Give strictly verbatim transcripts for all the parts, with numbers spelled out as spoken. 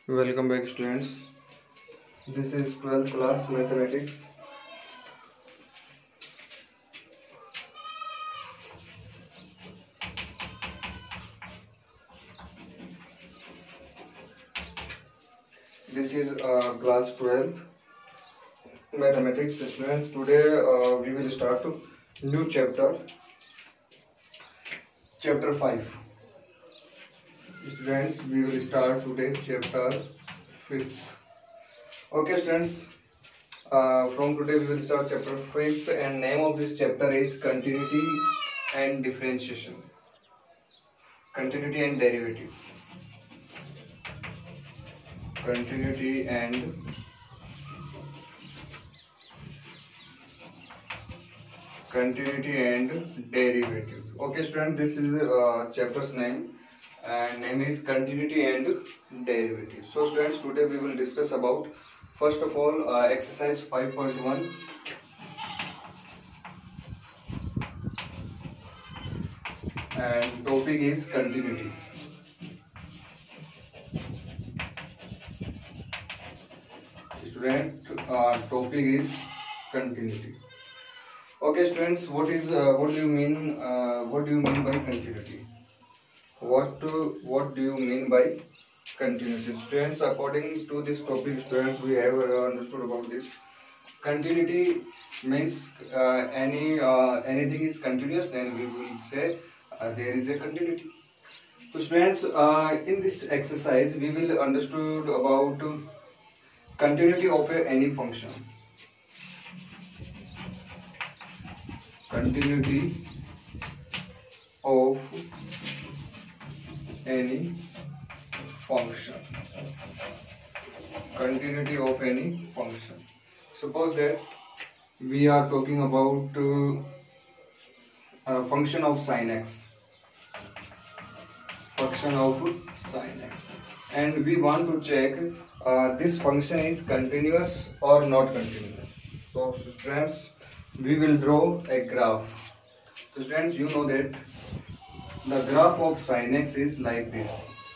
Welcome back, students. This is twelfth class mathematics. This is uh, class twelfth mathematics, students. Today uh, we will start new chapter, chapter five. Students, we will start today chapter fifth. Okay, students. Uh, from today we will start chapter fifth, and name of this chapter is continuity and differentiation. Continuity and derivative. Continuity and continuity and derivative. Okay, student, this is uh, chapter's name, and name is continuity and derivative. So, students, today we will discuss about first of all uh, exercise five point one. And topic is continuity. Student, uh, topic is continuity. Okay, students, what is uh, what do you mean? Uh, what do you mean by continuity? What to, what do you mean by continuity? Students, according to this topic, students, we have uh, understood about this. Continuity means uh, any uh, anything is continuous, then we will say uh, there is a continuity. So, students, uh, in this exercise, we will understood about uh, continuity of a, any function. Continuity of any function. Continuity of any function. Suppose that we are talking about uh, a function of sin x. Function of sin x. And we want to check uh, this function is continuous or not continuous. So, students, we will draw a graph. So, students, you know that the graph of sin x is like this.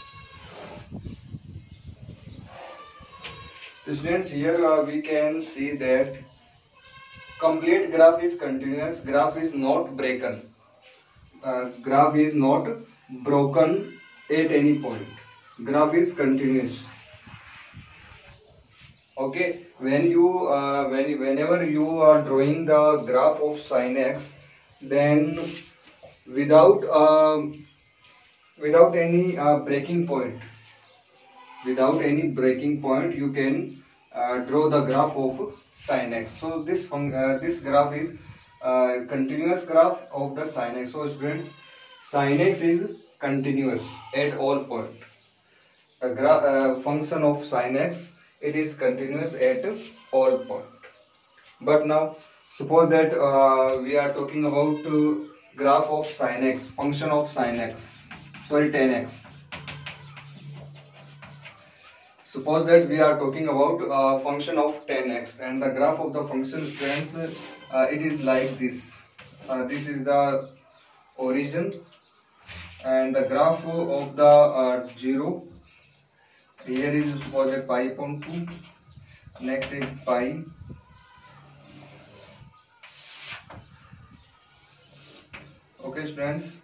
So, students, here uh, we can see that complete graph is continuous, graph is not broken. Uh, graph is not broken at any point. Graph is continuous. Okay, when you uh, when whenever you are drawing the graph of sin x, then without uh, without any uh, breaking point, without any breaking point, you can uh, draw the graph of sin x. So this uh, this graph is uh, continuous graph of the sin x. So, students, sin x is continuous at all point. The graph uh, function of sin x, it is continuous at all point. But now suppose that uh, we are talking about uh, graph of sin x, function of sin x, sorry tan x. Suppose that we are talking about uh, function of tan x, and the graph of the function, students, uh, it is like this. Uh, this is the origin, and the graph of the uh, zero. Here is suppose that pi upon two. Next is pi. Okay, students.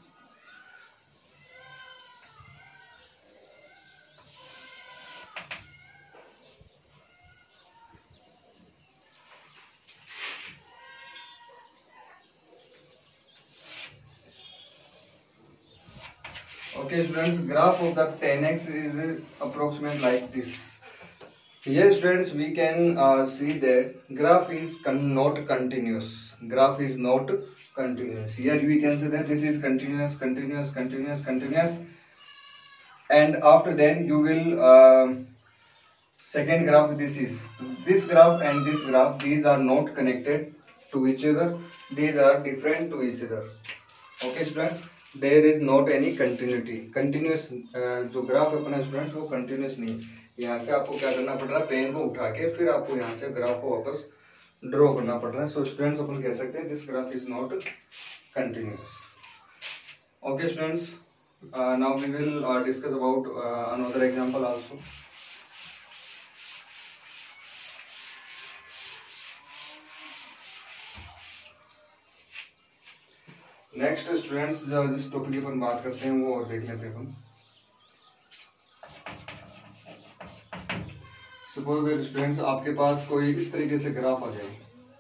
Okay, students, graph of the tan x is approximate like this. Here, students, we can uh, see that graph is con not continuous. Graph is not continuous. Here we can say that this is continuous, continuous, continuous, continuous, and after then you will uh, second graph. This is this graph and this graph. These are not connected to each other. These are different to each other. Okay, students. There is not any continuity. Continuous जो graph अपना students वो continuous नहीं. यहाँ से आपको क्या करना पड़ रहा है, पेन को उठा के फिर आपको यहाँ से ग्राफ को वापस ड्रॉ करना पड़ रहा है. सो स्टूडेंट्स अपन कह सकते हैं this graph is not continuous. Okay students, now we will uh, discuss about uh, another example also. Next students जिस टॉपिक की अपन बात करते हैं वो और देख लेते हैं अपन। सपोज दैट स्टूडेंट्स आपके पास कोई इस तरीके से ग्राफ आ जाए,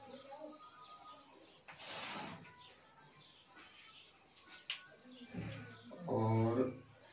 और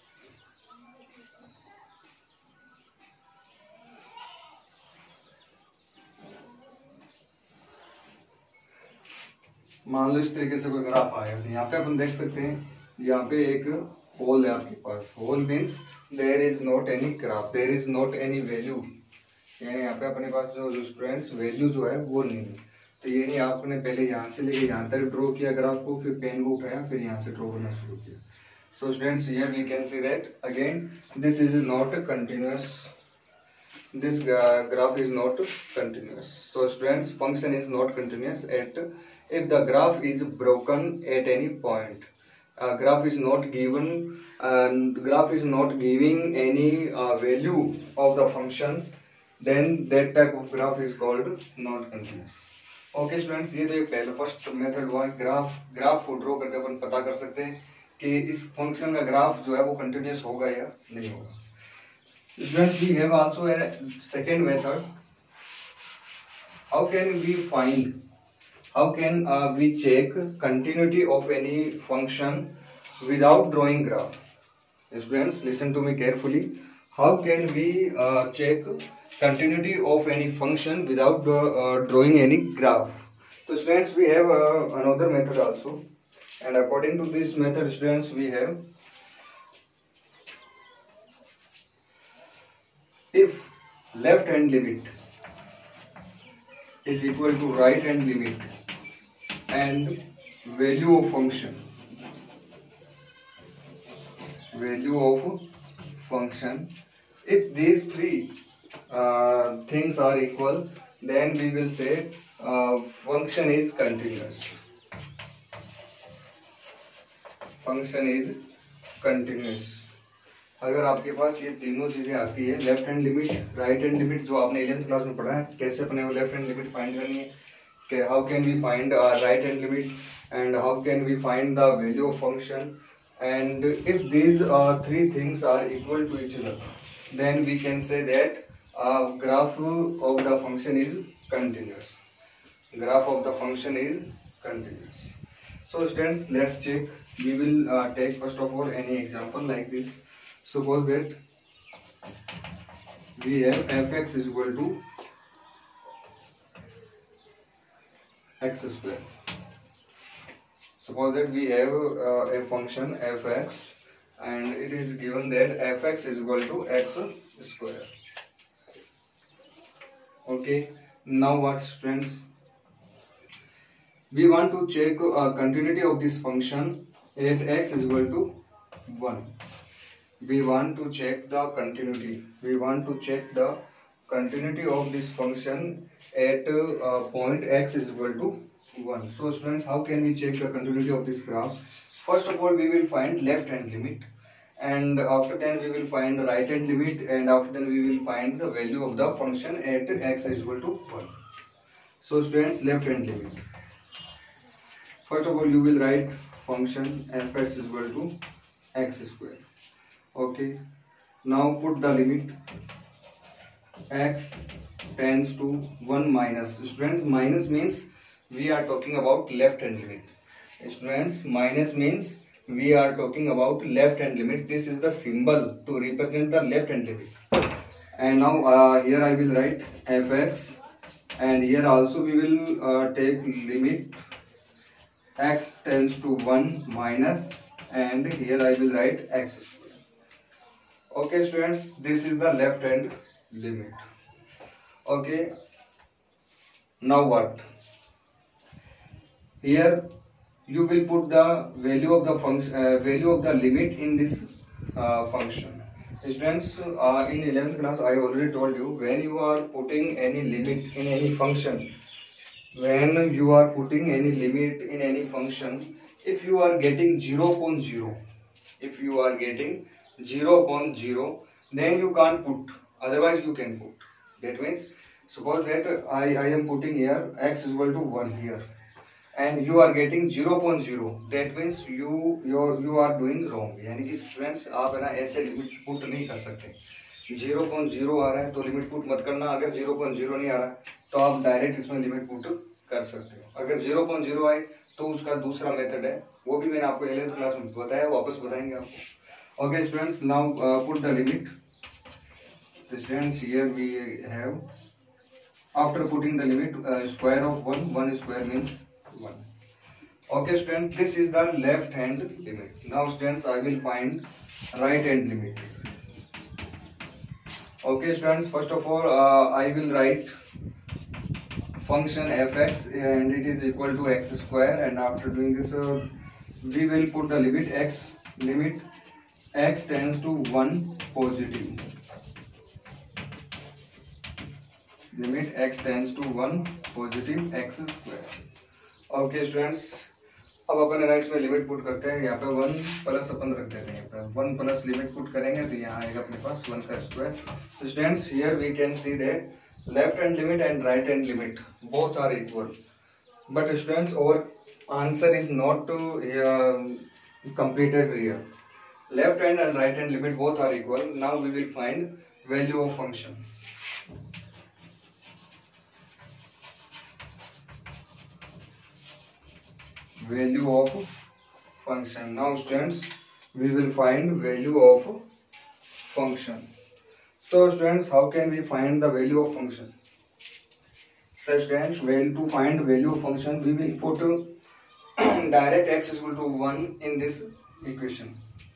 मान लो इस तरीके से कोई ग्राफ आया, तो यहाँ पे अपन देख सकते हैं यहाँ पे एक होल है आपके पास। Hole means there is not any graph, there is not any value, यानी यहाँ पे अपने पास जो जो स्टूडेंट्स वैल्यू जो है वो नहीं है। तो ये नहीं आपने पहले यहाँ से लेके यहाँ तक ड्रॉ किया ग्राफ को, फिर पेन को उठाया, फिर यहाँ से ड्रॉ करना शुरू किया। So students here we can see that again this is not continuous, this uh, graph is not continuous. So students, function is not continuous at if the graph is broken at any point. Uh, graph is not given, uh, graph is not giving any uh, value of the function, then that type of graph is called not continuous. Okay students, ये तो एक पहला first method हुआ graph. Graph को draw करके अपन पता कर सकते हैं कि इस फंक्शन का ग्राफ जो है वो कंटिन्यूस होगा या नहीं होगा। Students, we have also a second method. How can we find, how can uh, we check continuity of any function without drawing graph? Students, listen to me carefully. How can we uh, check continuity of any function without uh, uh, drawing any graph? So students, we have uh, another method also, and according to this method students, we have if left hand limit is equal to right hand limit and value of function, value of function, if these three uh, things are equal, then we will say uh, function is continuous. Function is continuous. अगर आपके पास ये तीनों चीजें आती है, left hand limit, right hand limit, जो आपने eleventh class में पढ़ा है, कैसे अपने वो लेफ्ट हैंड लिमिट फाइंड करनी है, कि how can we find right hand limit and how can we find the value of function, and if these three things are equal to each other, then we can say that graph of the function is continuous. Graph of the function is continuous. So students, let's check. We will uh, take first of all any example like this. Suppose that we have fx is equal to x square. Suppose that we have uh, a function fx and it is given that fx is equal to x square. Okay, now what students? We want to check uh, continuity of this function at x is equal to one. We want to check the continuity. We want to check the continuity of this function at uh, point x is equal to one. So students, how can we check the continuity of this graph? First of all, we will find left hand limit, and after then we will find the right hand limit, and after then we will find the value of the function at x is equal to one. So students, left hand limit. First of all, you will write function fx is equal to x square. Okay, now put the limit x tends to one minus. Students, minus means we are talking about left hand limit. Students, minus means we are talking about left hand limit. This is the symbol to represent the left hand limit. And now uh, here I will write fx, and here also we will uh, take limit x tends to one minus, and here I will write x square. Okay students, this is the left hand limit. Okay, now what? Here you will put the value of the function, uh, value of the limit in this uh, function. Students, uh, in eleventh class I already told you, when you are putting any limit in any function, when you are putting any limit in any function, if you are getting zero point zero, if you are getting zero point zero, then you can't put, otherwise you can put. That means suppose that I, I am putting here x is equal to one here, and you are getting zero point zero, that means you you you are doing wrong. यानी कि students आप है ना ऐसे limit put नहीं कर सकते. zero point zero आ रहा है तो लिमिट पुट मत करना. अगर zero point zero नहीं आ रहा तो आप डायरेक्ट इसमें लिमिट पुट कर सकते हो. अगर zero point zero आए तो उसका दूसरा मेथड है, वो भी मैंने आपको इलेवेंथ क्लास में बताया, वापस बताएंगे आपको. Okay students, now put the limit. Students here we have, after putting the limit, uh, square of one, one square means one. Okay students, this is the left hand limit. Now students, I will find right hand limit. Okay students, first of all uh, I will write function fx and it is equal to x square, and after doing this uh, we will put the limit x, limit x tends to one positive, limit x tends to one positive x square. Okay students, अब अपन है ना इसमें limit put करते हैं. यहाँ पे one plus अपन रख देते हैं. यहाँ पे वन प्लस लिमिट पुट करेंगे तो यहाँ आएगा अपने पास वन का square. Students here we can see that left hand limit and right hand limit both are equal, but students और answer is not completed here. Left hand and right hand limit both are equal. Now we will find value of function. Value of function. Now students, we will find value of function. So students, how can we find the value of function? So students, when to find value of function, we will put direct x is equal to one in this equation.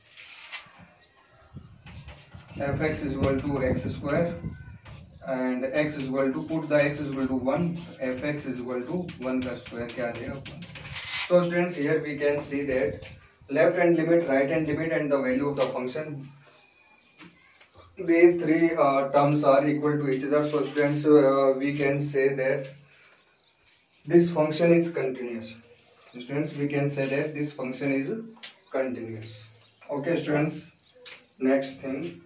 Fx is equal to x square and x is equal to, put the x is equal to one, fx is equal to one का square क्या आ जाएगा. So students, here we can see that left hand limit, right hand limit and the value of the function, these three uh, terms are equal to each other. So students, uh, we can say that this function is continuous. Students, we can say that this function is continuous. Okay students, next thing.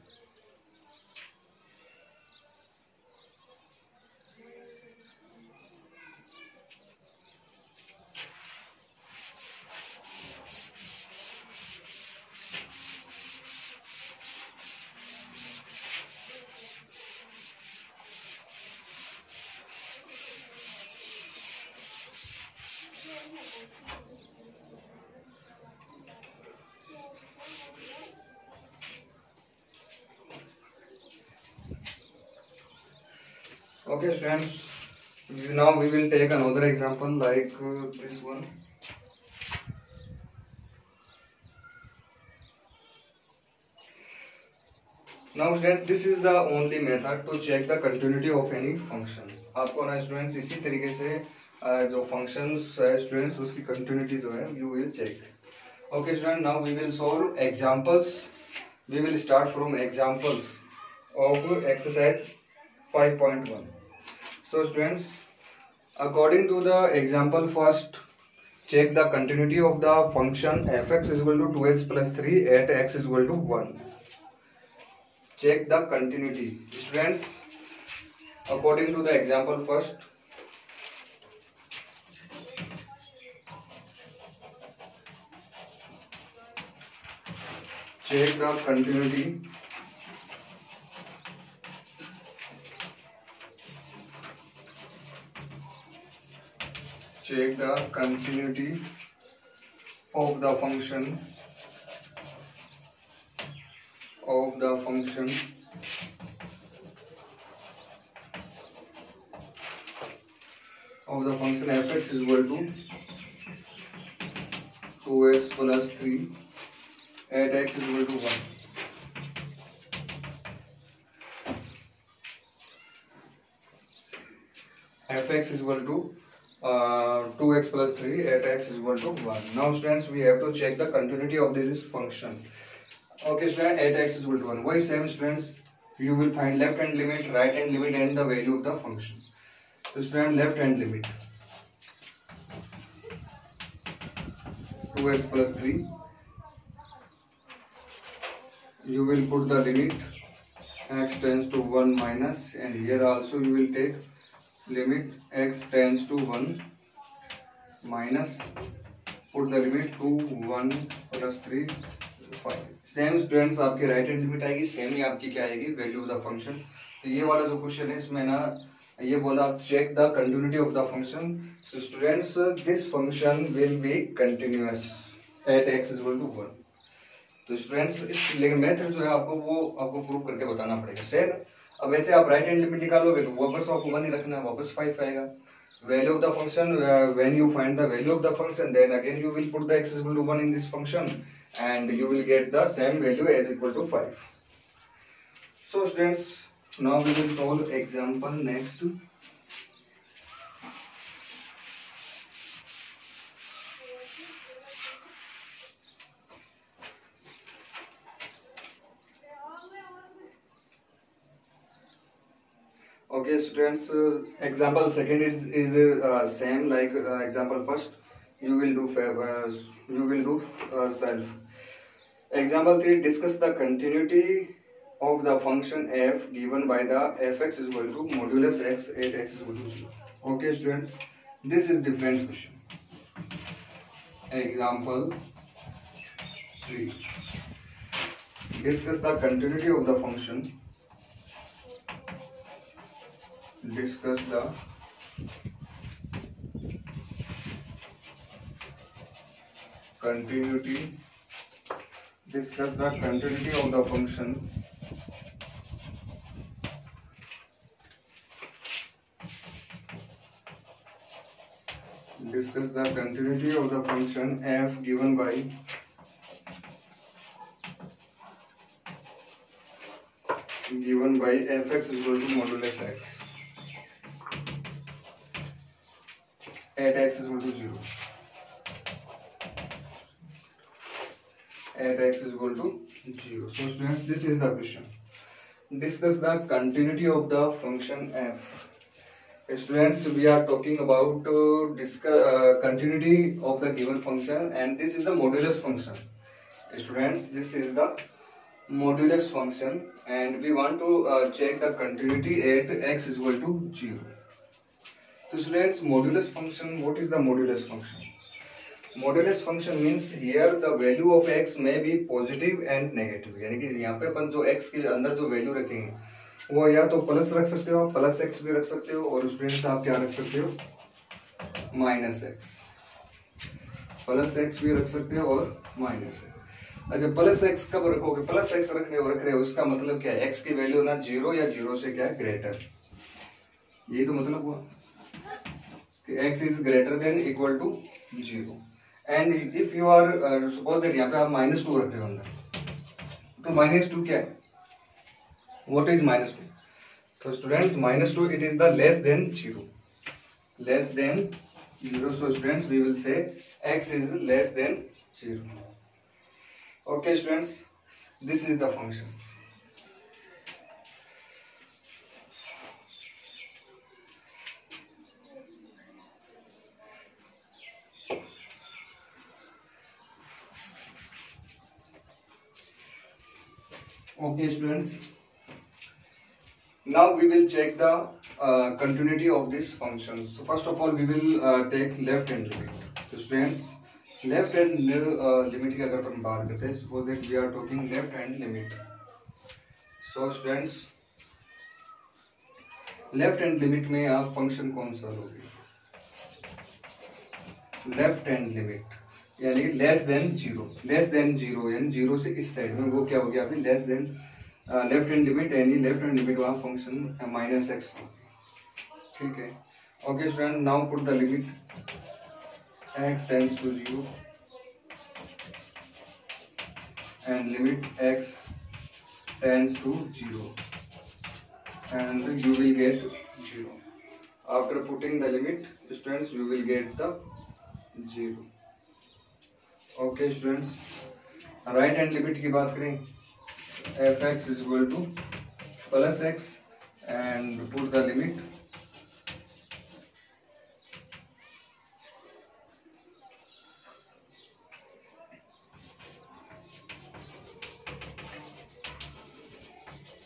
Okay students, now we will take another example like uh, this one. Now students, this is the only method to check the continuity of any function. आपको ना students इसी तरीके से जो functions है students उसकी continuity जो है you will check. Okay students, now we will solve examples. We will start from examples of exercise five point one. So students, according to the example, first check the continuity of the function fx is equal to two x plus three at x is equal to one. Check the continuity. Students, according to the example, first check the continuity check the continuity of the function of the function of the function fx is equal to two x plus three at x is equal to one. Fx is equal to uh, two x plus three at x is equal to one. Now students, we have to check the continuity of this function. Okay students, at x is equal to one. Why same students? You will find left hand limit, right hand limit and the value of the function. So student, left hand limit two x plus three. You will put the limit x tends to one minus, and here also you will take limit x tends to one minus put the limit to one plus three five. Same students आपकी right hand limit आएगी, same ही आपकी क्या आएगी value of the function. तो ये वाला जो क्वेश्चन है इसमें ना ये बोला आप check the continuity of the function. So students this function will be continuous at x is equal to one. तो स्टूडेंट्स इस लेकिन मेथड जो है आपको वो आपको प्रूव करके बताना पड़ेगा. सेम अब ऐसे आप राइट हैंड लिमिट निकालोगे तो वापस आपको वन ही रखना है, वापस फाइव आएगा. Value of the function, uh, when you find the value of the function, then again you will put the x is equal to one in this function and you will get the same value as equal to five. So students, now we will solve example next. Okay students, uh, example second is is uh, same like uh, example first. You will do uh, you will do uh, self. Example three, discuss the continuity of the function f given by the fx is equal to modulus x at x is equal to zero. Okay students, this is different question. Example three, discuss the continuity of the function discuss the continuity discuss the continuity of the function discuss the continuity of the function f given by given by fx is equal to modulus x at x is equal to zero. At x is equal to zero. So students, this is the question. Discuss the continuity of the function f. Students, we are talking about uh, discuss uh, continuity of the given function, and this is the modulus function. Students, this is the modulus function, and we want to uh, check the continuity at x is equal to zero. So students, modulus function, what is the modulus function? Modulus function means here the value of x may be positive and negative. यानी कि यहाँ पे अपन जो x के अंदर जो value रखेंगे वो या तो प्लस रख सकते हो, प्लस एक्स भी रख सकते हो, और स्टूडेंट्स आप क्या रख सकते हो माइनस एक्स. प्लस एक्स भी रख सकते हो और माइनस एक्स. अच्छा, प्लस एक्स कब रखोगे? प्लस एक्स रखने और रख रहे हो, उसका मतलब क्या है? x की वैल्यू ना जीरो या जीरो से क्या है ग्रेटर. यही तो मतलब हुआ x is greater than equal to zero. and if you are uh, suppose that यहाँ पे आप माइनस टू रख रहे हो अंदर, तो माइनस टू क्या है? what is minus two? तो students minus two it is the less than zero, less than zero. so students we will say x is less than zero. okay students, this is the function. Okay students, now we will check the uh, continuity of this function. So first of all we will uh, take left hand limit. So students, left hand uh, limit की अगर अपन बात करते हैं, suppose that we are talking left hand limit. So students, left hand limit में आप function कौन सा लोगे? Left hand limit यानी less than zero, less than zero यानी जीरो से इस साइड में वो क्या हो गया अभी less than left hand limit, यानी लेफ्ट हैंड लिमिट वहाँ फंक्शन माइनस एक्स को. ठीक है. Okay student, now put the limit x tends to zero and limit x tends to zero and you will get zero. After putting the limit, students, you will get the zero. Okay students, right hand limit की बात करें, fx is equal to plus x and put the limit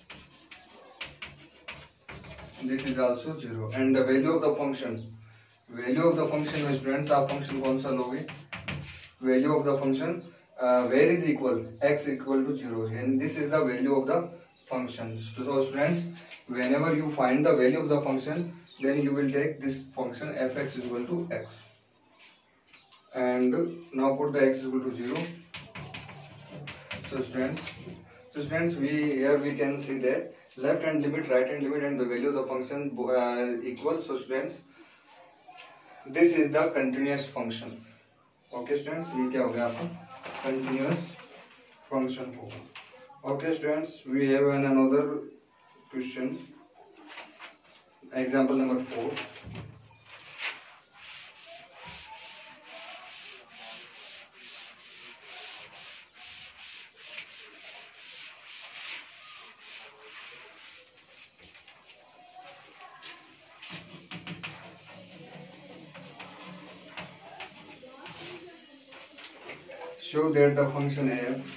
this is also zero, and the value of the function value of the function में students आप function कौन सा लोगे, value of the function where is equal x equal to zero and this is the value of the function. So students, whenever you find the value of the function, then you will take this function fx is equal to x, and now put the x is equal to zero. So students, so students, we here we can see that left hand limit, right hand limit, and the value of the function uh, equal. So students, this is the continuous function. Okay students, ये क्या हो गया आपका continuous function होगा. Okay students, we have an another question, example number four. Show that the function f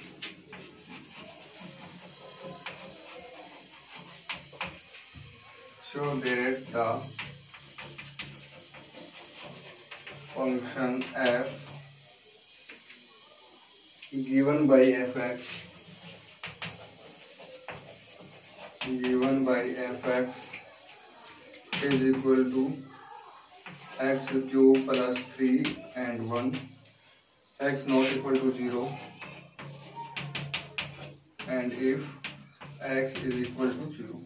show that the function f given by fx given by fx is equal to x cube plus three and one, x not equal to zero, and if x is equal to zero.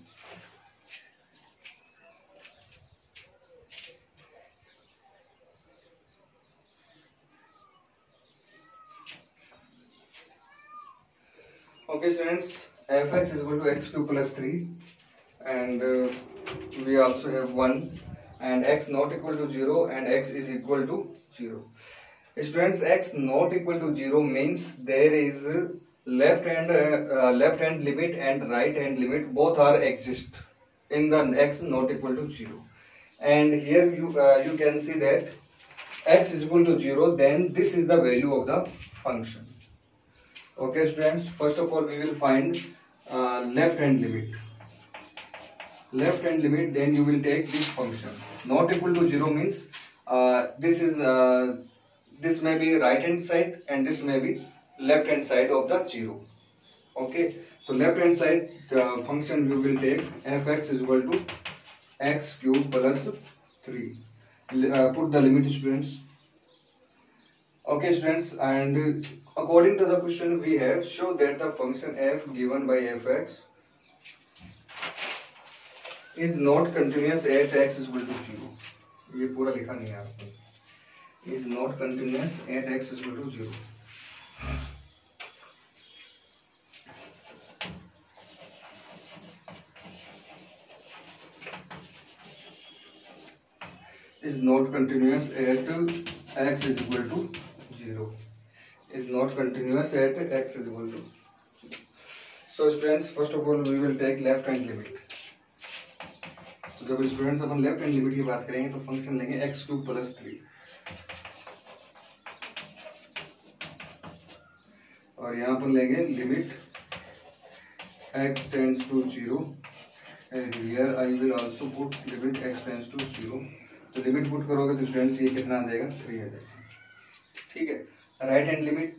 Okay students, fx is equal to x cube plus three, and uh, we also have one, and x not equal to zero, and x is equal to zero. Students, x not equal to zero means there is left hand uh, left hand limit and right hand limit both are exist in the x not equal to zero, and here you uh, you can see that x is equal to zero, then this is the value of the function. Okay students, first of all we will find uh, left hand limit. Left hand limit, then you will take this function. Not equal to zero means uh, this is uh, this may be right hand side and this may be left hand side of the zero. Okay, so left hand side the function you will take fx is equal to x cube plus three. Uh, put the limit students. Okay students, and according to the question we have, show that the function f given by fx is not continuous at x is equal to zero. ये पूरा लिखा नहीं है आपको. Is not continuous at x is equal to zero. Is not continuous at x is equal to zero. Is not continuous at x is equal to zero. So students, first of all we will take left hand limit. तो जब students अपन left hand limit की बात करेंगे तो function लेंगे x cube plus three, और यहाँ पर लेंगे limit x tends to zero, and here I will also put limit x tends to zero. तो लिमिट पुट करोगे तो स्टूडेंट्स ये कितना आ जाएगा, थ्री आ जाएगा. ठीक है. Right hand limit,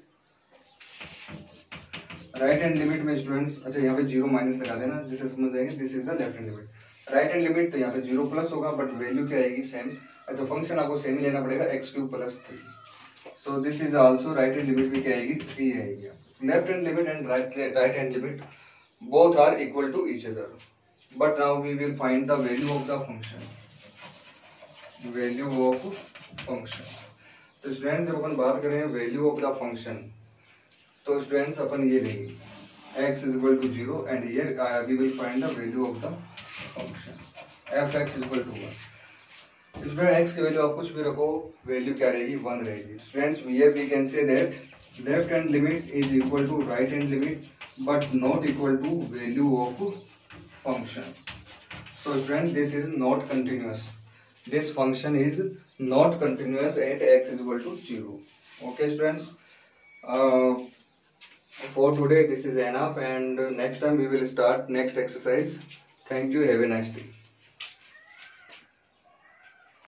right hand limit में स्टूडेंट्स, अच्छा यहाँ पे जीरो माइनस लगा देना जिससे समझ जाएंगे this is the left hand limit. Right hand limit तो यहाँ पे जीरो प्लस होगा बट वैल्यू क्या आएगी, सेम. अच्छा फंक्शन आपको सेम ही लेना पड़ेगा, x cube plus three. So this is also right hand limit भी क्या आएगी, थ्री आएगी. Left hand limit and right right hand limit both are equal to each other, but now we will find the value of the function. Value of function. तो students जब अपन बात करें value of the function, तो students अपन ये लेंगे x is equal to zero, and here uh, we will find the value of the function fx is equal to one. Student x की वैल्यू आप कुछ भी रखो, वैल्यू क्या रहेगी, वन रहेगी. Students here we can say that left hand limit is equal to right hand limit but not equal to value of function. So students, this is not continuous. This function is not continuous at x is equal to zero. Okay students, uh, for today this is enough, and next time we will start next exercise. Thank you. Have a nice day.